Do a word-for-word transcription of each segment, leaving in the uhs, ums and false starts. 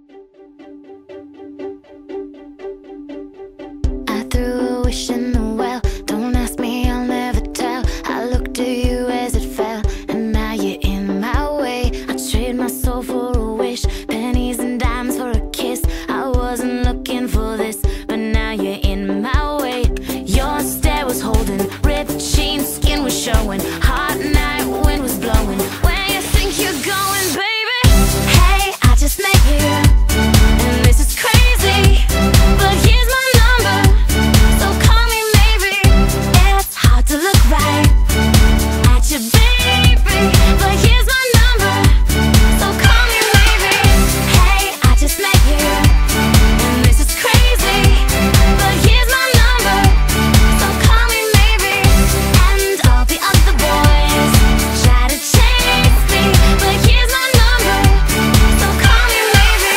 I threw a wish in the well. Don't ask me, I'll never tell. I looked at you as it fell, and now you're in my way. I trade my soul for a wish, pennies and dimes for a kiss. I wasn't looking for this, but now you're in my way. Your stare was holding, ripped jeans, skin was showing. Hot night, wind was blowing. Where you think you're going, baby? Hey, I just met you, and this is crazy, but here's my number, so call me maybe. It's hard to look right at you, baby, but here's my number, so call me maybe. Hey, I just met you, and this is crazy, but here's my number, so call me maybe. And all the other boys try to chase me, but here's my number, so call me maybe.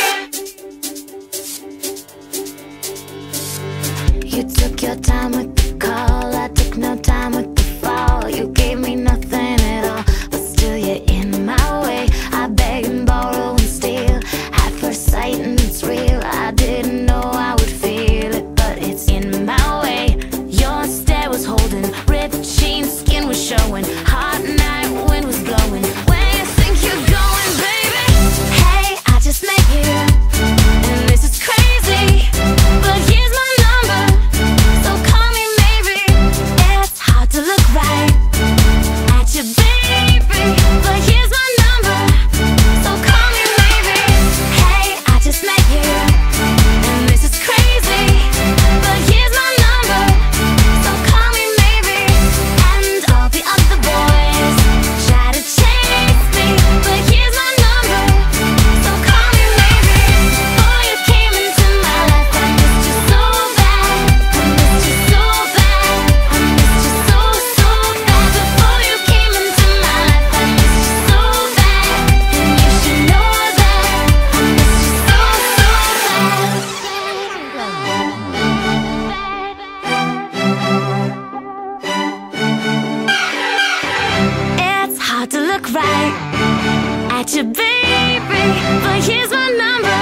You took your time with the call, I took no time with the fall. You gave me nothing at all, but still you're in my way. I beg and borrow and steal at first sight, and it's real. I didn't know I would feel it, but it's in my way. Your stare was holding, ripped jeans, skin was showing. Hot night, wind was blowing. Where you think you're going, baby? Hey, I just met you, and this is crazy, but here's my number, so call me maybe. It's hard to look right at you, baby, but here's my number, so call me maybe. Hey, I just met you, and this is crazy, but here's my number, so call me maybe. And all the other boys try to chase me, but here's my number, so call me maybe. Before you came into my life, I missed you so bad, I missed you so bad, I missed you so, so bad. Before you came into my life, I missed you so bad, and you should know that I missed you so, so bad. It's hard to look right at you, baby, but here's my number,